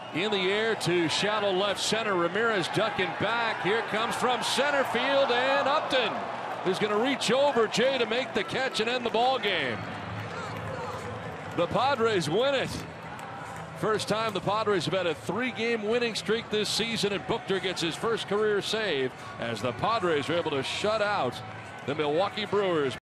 in the air to shallow left center. Ramirez ducking back. Here comes from center field, and Upton is going to reach over Jay to make the catch and end the ball game. The Padres win it. First time the Padres have had a 3-game winning streak this season, and Buchter gets his first career save as the Padres are able to shut out the Milwaukee Brewers.